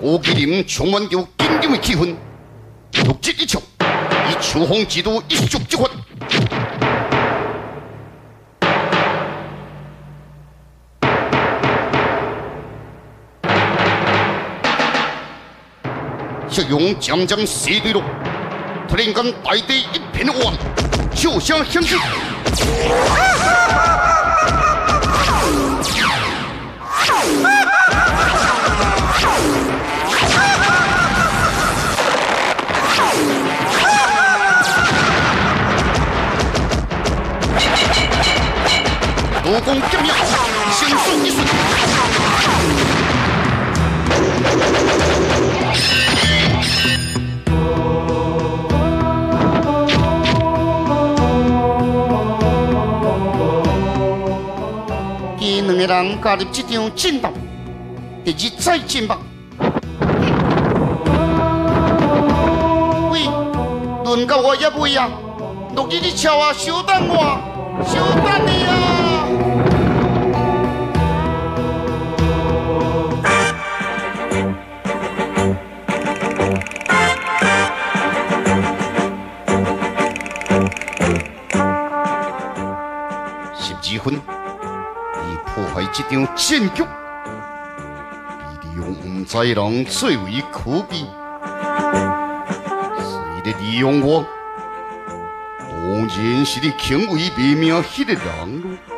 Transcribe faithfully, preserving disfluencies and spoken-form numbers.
吴麒麟充满着紧张的气氛，突击一枪，以秋风之度一触即发。夕阳渐渐西坠落，突然间大地一片黑暗，笑声响起。刀光剑影，生死一瞬。伊两个人加入这场战斗，第二再战吧。喂，轮到我也未啊！落去你笑啊，稍等我，稍等你啊！十二分。破坏这场战局，利用唔知人最为可悲，谁在利用我？当然是你轻为毙命迄个人咯。